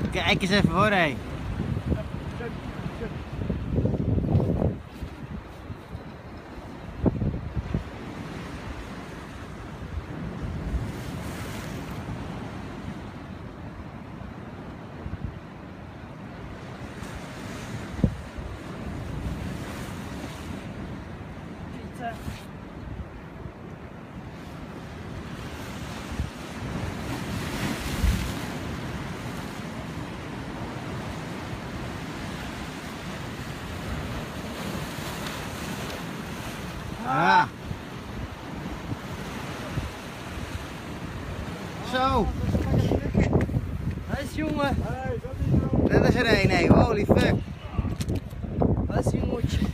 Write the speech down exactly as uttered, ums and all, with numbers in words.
Kijk eens even hoor, hé. Ja. Zo. Hij is jongen. Dat is er een, hé. Holy fuck. Hij is jongetje.